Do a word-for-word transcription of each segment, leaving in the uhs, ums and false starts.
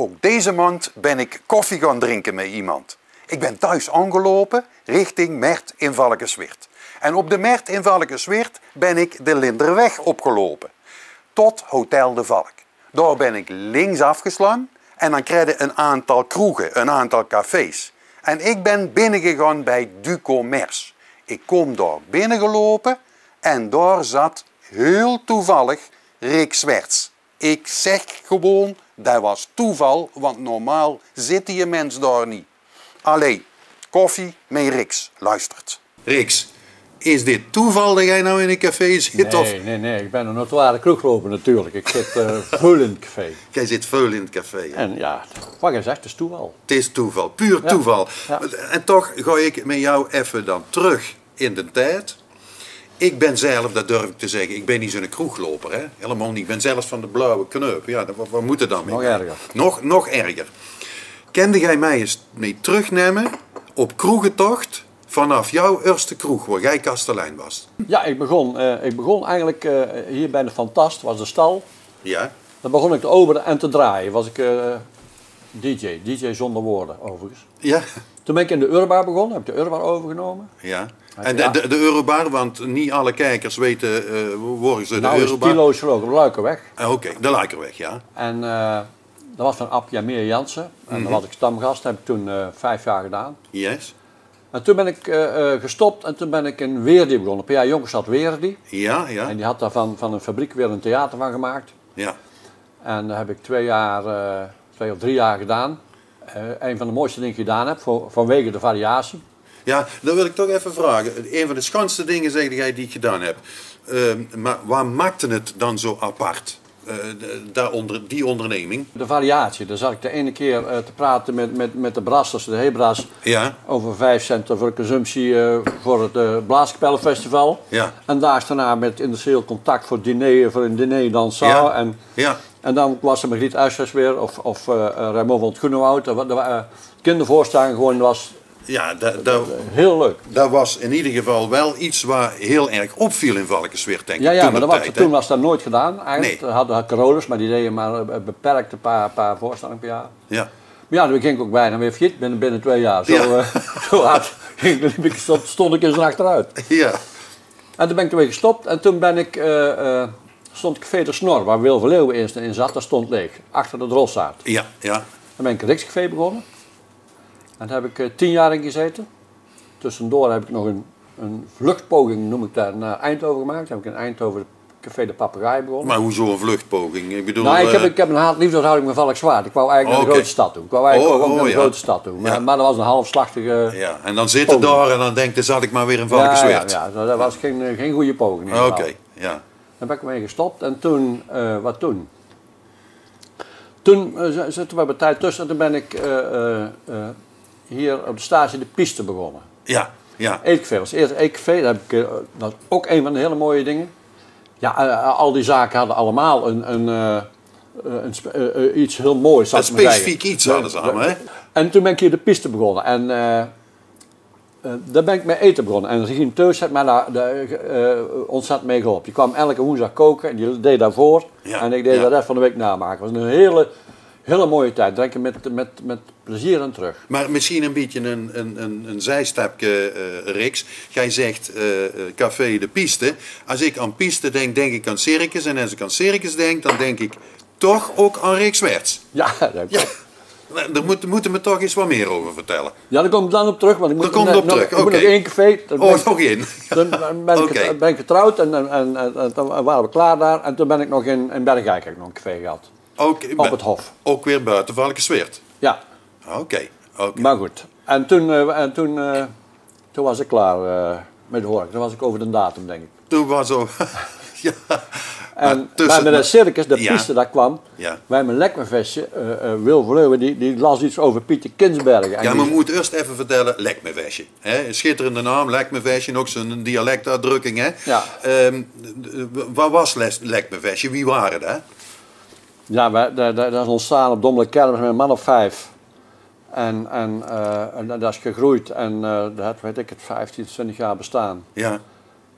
Ook deze maand ben ik koffie gaan drinken met iemand. Ik ben thuis aangelopen richting Mert in Valkensweert. En op de Mert in Valkensweert ben ik de Linderweg opgelopen. Tot Hotel de Valk. Daar ben ik links afgeslaan en dan krijg je een aantal kroegen, een aantal cafés. En ik ben binnengegaan bij Du Commerce. Ik kom daar binnengelopen en daar zat heel toevallig Rick Swerts. Ik zeg gewoon, dat was toeval, want normaal zit die mens daar niet. Allee, koffie met Riks, luistert. Riks, is dit toeval dat jij nou in een café zit? Nee, of? nee, nee, ik ben een notoire kroegloper natuurlijk. Ik zit uh, veel in het café. Jij zit veel in het café. Hè? En ja, wat je zegt, het is toeval. Het is toeval, puur Ja. toeval. Ja. En toch ga ik met jou even dan terug in de tijd. Ik ben zelf, dat durf ik te zeggen, ik ben niet zo'n kroegloper. Hè? Helemaal niet. Ik ben zelfs van de blauwe kneup. Ja, wat, wat moet er dan mee? Nog erger. Nog, nog erger. Kende jij mij eens mee terugnemen op kroegentocht vanaf jouw eerste kroeg, waar jij kastelein was? Ja, ik begon, uh, ik begon eigenlijk uh, hier bij de Fantast, was de stal. Ja. Dan begon ik te openen en te draaien. Was ik uh, D J, D J zonder woorden overigens. Ja. Toen ben ik in de Urbar begonnen, heb ik de Urbar overgenomen. Ja. En de, de, de Eurobar, want niet alle kijkers weten, uh, waar is de Nou, Eurobar? is kilo's geloof ik, op de Luikerweg. Ah, Oké, okay. De Luikerweg, ja. En uh, dat was van Appia Meer Jansen. En Mm-hmm. dan was ik stamgast, dat heb ik toen uh, vijf jaar gedaan. Yes. En toen ben ik uh, uh, gestopt en toen ben ik in Weerdi begonnen. Per jaar Jongens had Weerdi. Ja, ja. En die had daar van, van een fabriek weer een theater van gemaakt. Ja. En daar heb ik twee jaar, uh, twee of drie jaar gedaan. Uh, een van de mooiste dingen gedaan heb, voor, vanwege de variatie. Ja, dan wil ik toch even vragen. Een van de schoonste dingen, zeg jij, die ik gedaan heb. Uh, maar waar maakte het dan zo apart? Uh, de, daaronder, die onderneming? De variatie, daar zat ik de ene keer uh, te praten met, met, met de brassers, de Hebras, Ja. over vijf centen voor de consumptie uh, voor het uh, Blaaskapellenfestival. Ja. En daags daarna met industrieel contact voor, diner, voor een diner dan zaal. Ja. En, Ja. en dan was er Margriet Uijsjes weer, of, of uh, Raymond van het Groenewoud. De, de, uh, kindervoorstelling gewoon was Ja, dat, dat, heel leuk. dat was in ieder geval wel iets waar heel erg opviel in Valkensweert, denk ik. Ja, ja, toen maar dat de was, tijd, toen hè? was dat nooit gedaan. Eigenlijk Nee. hadden Carolus, maar die deden maar een beperkte paar, paar voorstellingen per jaar. Ja. Maar ja, dan ging ik ook bijna weer failliet binnen, binnen twee jaar. Zo, Ja. uh, zo hard ging, ik, stond, stond ik eens achteruit. Ja. En toen ben ik er weer gestopt en toen ben ik, uh, uh, stond ik Café de Snor, waar Wil van Leeuwen eerst in zat, dat stond leeg. Achter de Drossaard. Ja, ja. Dan ben ik een Rikscafé begonnen. En daar heb ik uh, tien jaar in gezeten. Tussendoor heb ik nog een, een vluchtpoging, noem ik dat, naar Eindhoven gemaakt. Dan heb ik in Eindhoven Café de Papegaai begonnen. Maar hoezo een vluchtpoging? Ik bedoel... Nou, ik heb, uh, ik heb een haat-liefdeshouding met Valkenswaard. Ik wou eigenlijk Oh, naar de oké. grote stad toe. Ik wou eigenlijk Oh, ook naar de oh, ja. grote stad toe. Maar, Ja. maar dat was een halfslachtige... Ja, en dan zitten Poging. daar en dan denkt, dan zat ik maar weer in ja, ja, Valkensweert. ja, dat was geen, eh, geen goede poging. in ieder Oké, geval. ja. Daar ben ik mee gestopt. En toen, uh, wat toen? Toen uh, zitten we bij tijd tussen en toen ben ik uh, uh, uh, hier op de stage de piste begonnen. Ja, ja. Eetcafé was eerst Eetcafé, dat, heb ik, uh, dat is ook een van de hele mooie dingen. Ja, uh, al die zaken hadden allemaal een, een, uh, een spe- uh, uh, iets heel moois. zal Een ik maar zeggen. specifiek iets hadden ze allemaal, hè? En toen ben ik hier de piste begonnen. En uh, uh, daar ben ik mee eten begonnen. En Regine Teus heeft mij daar uh, ontzettend mee geholpen. Die kwam elke woensdag koken en die deed daarvoor. Ja, En ik deed ja. de rest van de week namaken. Het was een hele, hele mooie tijd. Drinken met, met, met plezier en terug. Maar misschien een beetje een, een, een, een zijstapje, uh, Riks. Jij zegt uh, Café de Piste. Als ik aan piste denk, denk ik aan circus. En als ik aan circus denk, dan denk ik toch ook aan Rick Swerts. Ja, dat Ja, daar moet, moeten we toch eens wat meer over vertellen. ja, daar kom ik dan op terug. Want ik moet Daar komt nog- op nog- terug, Ik moet oké. nog één café. Dan ben Oh, ik- nog in. Toen ben ik, Oké. ben ik getrouwd en, en, en, en, en toen waren we klaar daar. En toen ben ik nog in, in Bergijk heb ik nog een café gehad. Ook, Op het Hof. Ook weer buiten Valkensweert. Ja, Oké, oké. maar goed. En toen, uh, en toen, uh, toen was ik klaar uh, met de horeca. Toen was ik over de datum, denk ik. Toen was zo... ja. En Maar tussen- bij de circus, de Ja. piste, daar kwam, Ja. bij mijn lekkervestje, uh, uh, Wil Verleuwen, die, die las iets over Pieter Kinsbergen. En Ja, die- maar we moeten eerst even vertellen, Lekmevestje. Een schitterende naam, Lekmevestje, ook zo'n dialectuitdrukking. Hè? Ja. Um, wat was Les- Lekmevestje? Wie waren dat? Ja, wij, dat, dat dat is ontstaan op Dommelen Kermis met een man of vijf. En, en, uh, en dat is gegroeid en uh, dat heeft, weet ik het, vijftien, twintig jaar bestaan. Ja.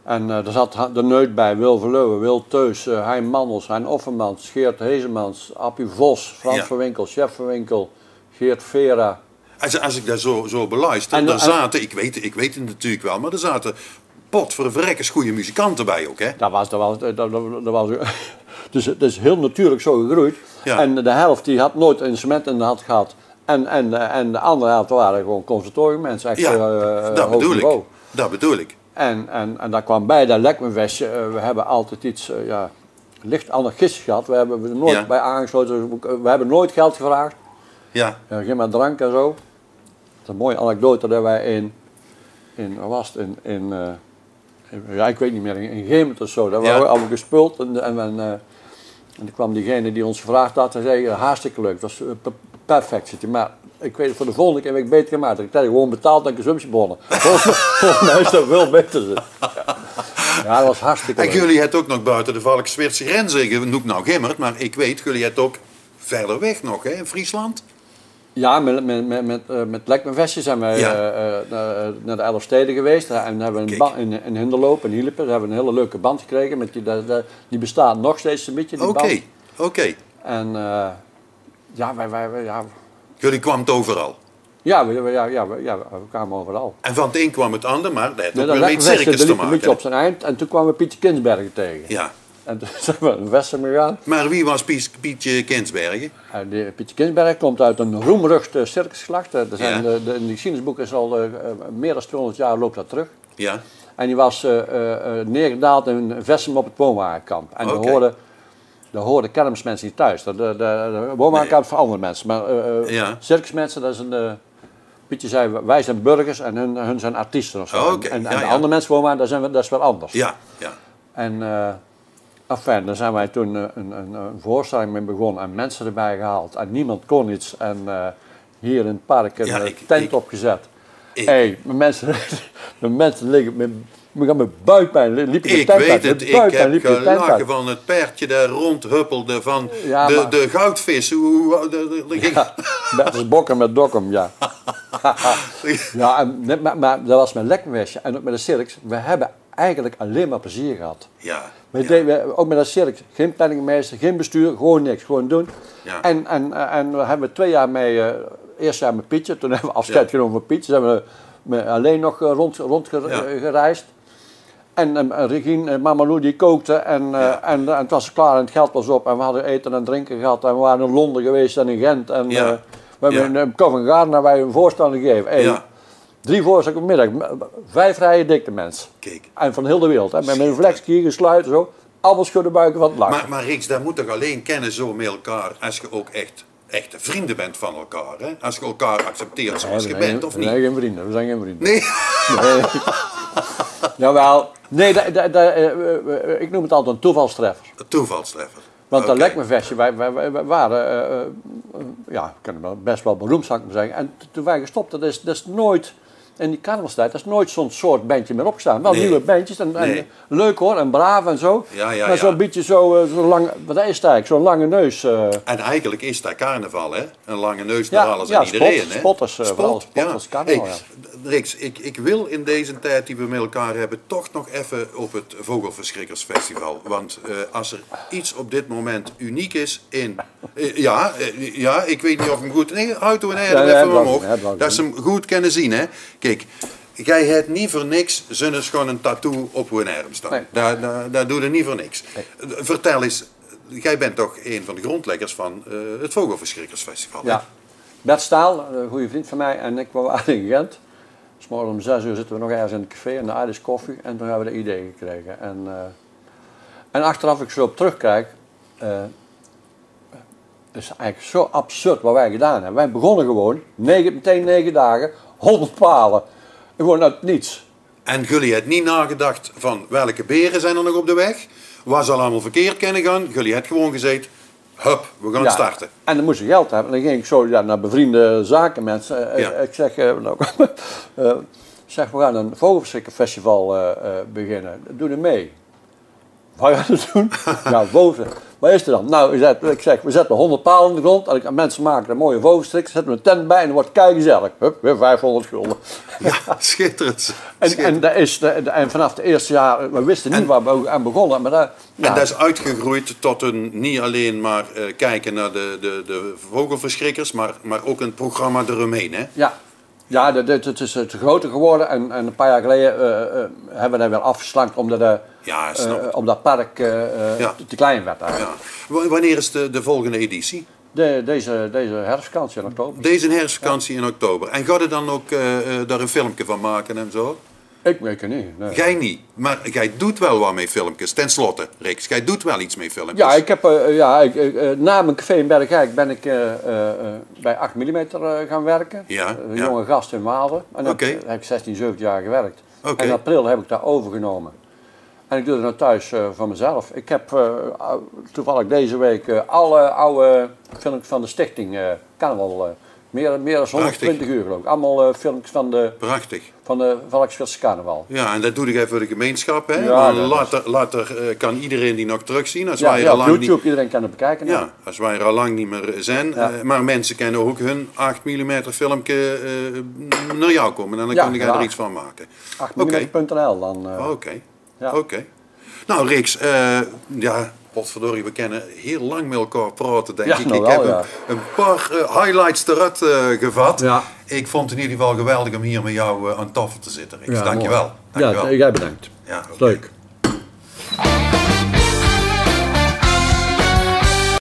En uh, er zat de Neut bij, Wil Verleuwen, Wil Teus, uh, Hein Mandels, Hein Offermans, Geert Hezemans, Appie Vos, Frans ja. van Winkel, Chef van Winkel, Geert Vera. Als, als ik dat zo, zo beluister, en, er en, zaten, ik weet, ik weet het natuurlijk wel, maar er zaten pot voor de verrekkers goede muzikanten bij ook, hè? Dat was, dat was, dat, dat, dat was dus het is heel natuurlijk zo gegroeid. Ja. En de helft die had nooit een instrument in de hand gehad. En, en, en de andere helft waren gewoon conservatoriummensen, echt ja, uh, dat bedoel ik. Dat bedoel ik. En, en, en daar kwam bij dat Lekmenvestje, uh, we hebben altijd iets uh, ja, licht anarchistisch gehad. We hebben er nooit ja. bij aangesloten, we, we hebben nooit geld gevraagd. Ja. Uh, geen maar drank en zo. Dat is een mooie anekdote dat wij in, in waar was het, in, in, uh, in ja ik weet niet meer, in, in Gemert of zo, daar ja. waren we allemaal gespult. En, en, en, uh, en toen kwam diegene die ons gevraagd had en zei, uh, hartstikke leuk, dat is uh, perfect zit je. Maar ik weet het voor de volgende keer heb ik beter gemaakt. Ik heb gewoon betaald en consumptiebonnen. Volgens mij is dat veel beter. Ja. ja, dat was hartstikke En leuk. jullie hebben ook nog buiten de Valk-Zwitserse grenzen, ik noem nou Gimmert, maar ik weet, jullie hebben ook verder weg nog, hè, in Friesland? Ja, met, met, met, met, uh, met Lekmenvestje zijn wij ja. uh, uh, naar de elf steden geweest. En hebben we een band in, in Hinderloop, in Hielepen, hebben we een hele leuke band gekregen. Met die, die, die bestaat nog steeds een beetje, die Oké, band. oké. Okay. En uh, ja, wij... wij, wij ja, jullie kwamen overal? Ja, we, ja, ja, we, ja, we kwamen overal. En van het een kwam het ander, maar dat heeft ook weer met circus te maken. Een beetje op zijn eind en toen kwamen we Pietje Kinsbergen tegen. Ja. En toen zijn we naar Westen gegaan. Maar wie was Pietje Kinsbergen? Uh, Pietje Kinsbergen komt uit een roemrucht uh, circusgeslacht. Uh, er zijn ja. de, de, in de geschiedenisboeken is al uh, meer dan tweehonderd jaar loopt dat terug. Ja. En die was uh, uh, neergedaald in Vessem op het woonwagenkamp. En okay. daar hoorden, daar hoorden kermismensen niet thuis. De, de, de woonwagenkamp nee. voor andere mensen. Maar uh, ja. circusmensen, dat is een... Uh, Pietje zei, wij zijn burgers en hun, hun zijn artiesten of zo. Oh, okay. En, en ja, de ja. andere mensen wonen, dat, zijn we, dat is wel anders. Ja, ja. En uh, enfin, daar zijn wij toen uh, een, een, een voorstelling mee begonnen en mensen erbij gehaald. En niemand kon iets. En uh, hier in het park een ja, ik, tent ik, opgezet. Hé, hey, de mensen, de mensen liggen met, met, met buikpijn liepen de ik tent weet uit. het, ik heb gelachen van het paardje daar rondhuppelde van ja, de, maar, de goudvis. Hoe, de, de, ging... ja, Bertus Bokken met Dokkum, ja. ja, en, maar, maar dat was met Lekmenvestje en ook met de circus. We hebben eigenlijk alleen maar plezier gehad. Ja, we ja. deden, ook met de circus, geen planningmeester, geen bestuur, gewoon niks, gewoon doen. Ja. En, en, en we hebben twee jaar mee, uh, eerst jaar met Pietje, toen hebben we afscheid ja. genomen van Pietje, toen hebben we alleen nog rond, rond gereisd. Ja. En uh, Regine, uh, Mamalou die kookte en, uh, ja. en, uh, en het was klaar en het geld was op en we hadden eten en drinken gehad en we waren in Londen geweest en in Gent en ja. uh, we hebben ja. in Covent Garden hebben wij een voorstelling gegeven. Hey, ja. Drie voorstellingen op middag, vijf rijen dikte mensen. Kijk. En van heel de wereld. Hè. Met een flexkie gesluit en zo. Allemaal schudden buiken van het lachen. Maar, maar Riks, daar moet toch alleen kennen zo met elkaar als je ook echt echte vrienden bent van elkaar. Hè? Als je elkaar accepteert zoals nee, je bent, of niet? We zijn geen vrienden, we zijn geen vrienden. Nee? nee. Jawel. Nee, da, da, da, uh, ik noem het altijd een toevalstreffer. Een toevalstreffer. Want okay. dat Lekmenvestje, wij, wij, wij, wij waren, uh, uh, ja, ik kan het best wel beroemd, zou ik maar zeggen. En toen wij gestopt, dat is, dat is nooit, in die carnavalstijd, dat is nooit zo'n soort bandje meer opgestaan. Wel nee. nieuwe bandjes, en, en nee. leuk hoor, en braaf en zo. Ja, ja, maar zo'n ja. beetje zo, uh, zo lang, wat is het eigenlijk, zo'n lange neus. Uh. En eigenlijk is dat carnaval, hè? Een lange neus naar ja, alles ja, en iedereen, spot, hè? Spotters, uh, Spot, spotters, ja. carnaval, hey, ja. Riks, ik, ik wil in deze tijd die we met elkaar hebben toch nog even op het Vogelverschrikkersfestival. Want uh, als er iets op dit moment uniek is in... Uh, ja, uh, ja, ik weet niet of hem goed... Nee, houd hem ja, even ja, omhoog. Ja, dat ze hem goed kunnen zien, hè. Kijk, jij hebt niet voor niks zonne's gewoon een tattoo op hun arm staan. Nee. Daar, daar, daar doe je niet voor niks. Nee. Vertel eens, jij bent toch een van de grondleggers van uh, het Vogelverschrikkersfestival, hè? Ja. Bert Staal, een goede vriend van mij, en ik waren in Gent. 'S Morgens om zes uur zitten we nog ergens in het café en daar is koffie en toen hebben we de idee gekregen. En, uh, en achteraf, ik zo op terugkijk, uh, het is eigenlijk zo absurd wat wij gedaan hebben. Wij begonnen gewoon, negen, meteen negen dagen, honderd palen. Gewoon uit niets. En jullie hebben niet nagedacht van welke beren zijn er nog op de weg? Wat zal allemaal verkeerd kunnen gaan? Jullie hebben gewoon gezegd, hup, we gaan ja, starten. En dan moest je geld hebben. En dan ging ik zo ja, naar bevriende zakenmensen. Ja. Ik zeg, uh, nou, uh, zeg, we gaan een Vogelverschrikkerfestival uh, uh, beginnen. Doe er mee. Wat ga je doen? Ja, woven. Wat is er dan? Nou, ik zeg, we zetten honderd palen in de grond. En ik, mensen maken een mooie wovenstrik. Zetten we een tent bij en dan wordt het keigezellig. Hup, weer vijfhonderd gulden. Ja, schitterend. En, schitterend. en, dat is de, de, en vanaf het eerste jaar, we wisten niet en, waar we aan begonnen. Maar dat, ja. En dat is uitgegroeid tot een, niet alleen maar uh, kijken naar de, de, de vogelverschrikkers, maar, maar ook een programma eromheen, hè? Ja. Ja, het is te groter geworden en, en een paar jaar geleden uh, uh, hebben we dat weer afgeslankt omdat, uh, ja, uh, omdat dat park uh, ja. te, te klein werd. Ja. Wanneer is de, de volgende editie? De, deze, deze herfstvakantie in oktober. Deze herfstvakantie ja. in oktober. En ga je dan ook uh, uh, daar een filmpje van maken en zo? Ik weet het niet. Nee. Jij niet, maar jij doet wel wat met filmpjes. Ten slotte, Riks, jij doet wel iets met filmpjes. Ja, ik heb, uh, ja ik, uh, na mijn café in Bergijk ben ik uh, uh, bij acht millimeter uh, gaan werken. Ja, een ja. jonge gast in Waalre. En okay. heb, heb ik zestien, zeventien jaar gewerkt. Okay. In april heb ik dat overgenomen. En ik doe het nou thuis uh, van mezelf. Ik heb uh, toevallig deze week uh, alle oude filmpjes van de stichting uh, Carnaval. Uh, Meer, meer dan honderdtwintig uur geloof ik. Allemaal uh, filmpjes van de, Prachtig. Van de Valkensveldse Carnaval. Ja, en dat doe ik even voor de gemeenschap. Hè? Ja, later later uh, kan iedereen die nog terugzien. Als ja, wij ja, er op lang YouTube, niet... iedereen kan het bekijken. Ja, als wij er al lang niet meer zijn. Ja. Uh, maar mensen kunnen ook hun acht millimeter filmpje uh, naar jou komen. En dan ja, kun je ja. er iets van maken. acht millimeter punt n l dan. Uh, Oké. Okay. Ja. Oké. Okay. Nou, Riks, uh, ja... Potverdorie, we kennen heel lang met elkaar praten, denk ja, ik. Nou ik wel, heb ja. een, een paar uh, highlights eruit uh, gevat. Ja. Ik vond het in ieder geval geweldig om hier met jou uh, aan tafel te zitten, Riks. Ja, Dank je wel. Ja, jij bedankt. Ja, okay. Leuk.